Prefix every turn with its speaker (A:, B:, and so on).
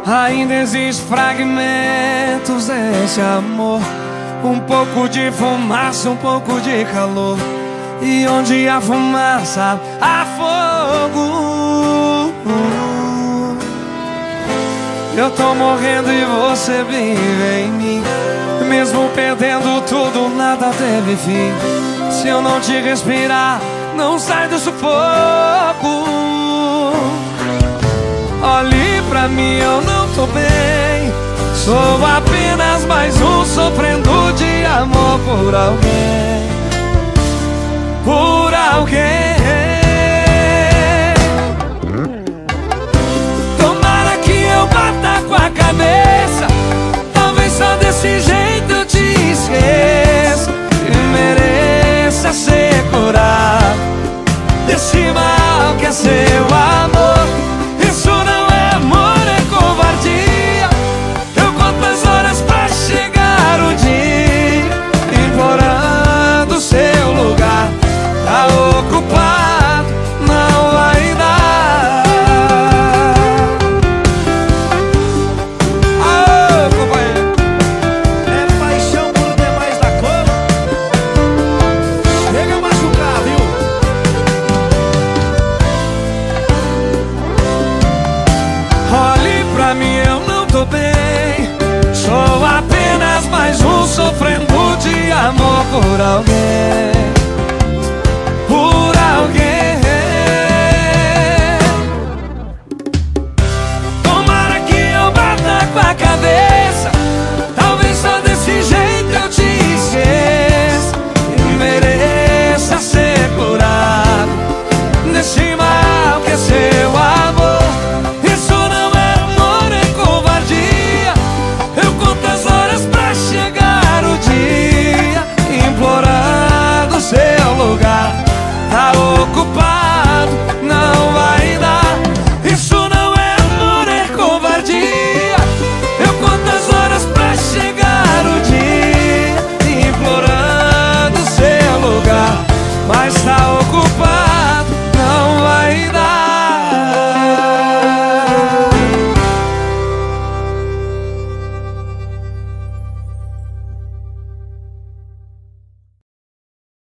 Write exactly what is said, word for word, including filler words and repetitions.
A: Ainda existem fragmentos desse amor, um pouco de fumaça, um pouco de calor. E onde há fumaça, há fogo. Eu tô morrendo e você vive em mim. Mesmo perdendo tudo, nada teve fim. Se eu não te respirar, não sai do sufoco. Olhe pra mim, eu não tô bem. Sou apenas mais um sofrendo de amor por alguém. Por alguém. Tomara que eu bata com a cabeça. Talvez só desse jeito eu te esqueça e mereça ser curado desse mal que é seu amor. Isso não é amor, é covardia. Eu conto as horas pra chegar o dia, implorando seu lugar. Tá ocupado, não vai dar. Aô, companheiro.
B: É paixão por demais da cama. Chega a machucar, viu?
A: Olhe pra mim, eu não tô bem. Sou apenas mais um sofrendo de amor por alguém. Por alguém. Tomara que eu bata com a cabeça. Talvez só desse jeito eu te esqueça e mereça ser curado desse mal que é seu amor. Isso não é amor, é covardia. Eu conto as horas pra chegar o dia, implorando seu lugar. Tá ocupado, não vai dar. Isso não é amor, é covardia. Eu conto as horas pra chegar o dia, implorando seu lugar, mas tá ocupado.